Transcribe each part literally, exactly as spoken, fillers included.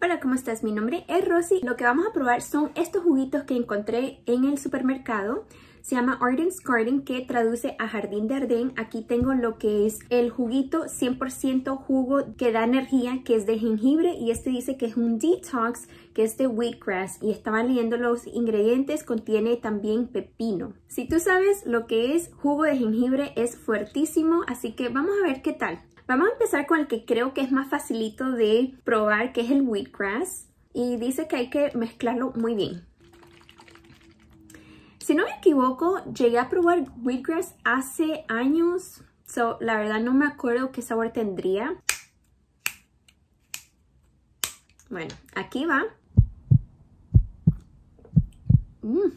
Hola, ¿cómo estás? Mi nombre es Rosy. Lo que vamos a probar son estos juguitos que encontré en el supermercado. Se llama Arden's Garden, que traduce a Jardín de Arden. Aquí tengo lo que es el juguito cien por ciento jugo que da energía, que es de jengibre. Y este dice que es un detox, que es de wheatgrass. Y estaba leyendo los ingredientes, contiene también pepino. Si tú sabes lo que es jugo de jengibre, es fuertísimo. Así que vamos a ver qué tal. Vamos a empezar con el que creo que es más facilito de probar, que es el wheatgrass. Y dice que hay que mezclarlo muy bien. Si no me equivoco, llegué a probar wheatgrass hace años. So, la verdad no me acuerdo qué sabor tendría. Bueno, aquí va. Mm.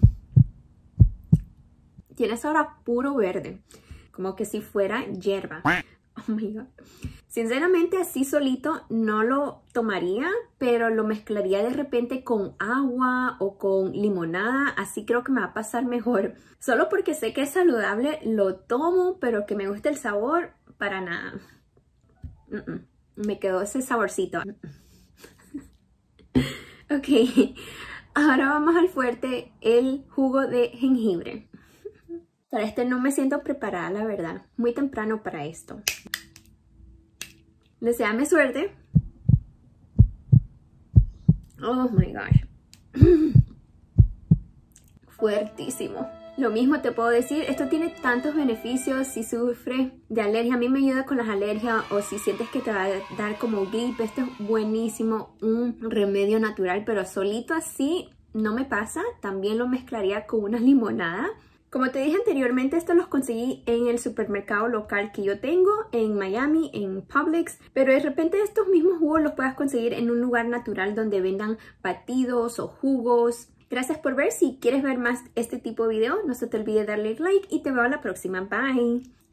Tiene sabor a puro verde. Como que si fuera hierba. Oh my god. Sinceramente así solito no lo tomaría, pero lo mezclaría de repente con agua o con limonada, así creo que me va a pasar mejor. Solo porque sé que es saludable lo tomo, pero que me guste el sabor, para nada. Mm -mm. Me quedó ese saborcito. Ok, ahora vamos al fuerte, el jugo de jengibre. Para este no me siento preparada, la verdad. Muy temprano para esto. Deseame suerte. Oh my gosh. Fuertísimo. Lo mismo te puedo decir, esto tiene tantos beneficios. Si sufres de alergia, a mí me ayuda con las alergias, o si sientes que te va a dar como gripe, esto es buenísimo, un remedio natural, pero solito así no me pasa. También lo mezclaría con una limonada. Como te dije anteriormente, estos los conseguí en el supermercado local que yo tengo en Miami, en Publix. Pero de repente estos mismos jugos los puedas conseguir en un lugar natural donde vendan batidos o jugos. Gracias por ver. Si quieres ver más este tipo de video, no se te olvide darle like y te veo a la próxima. Bye.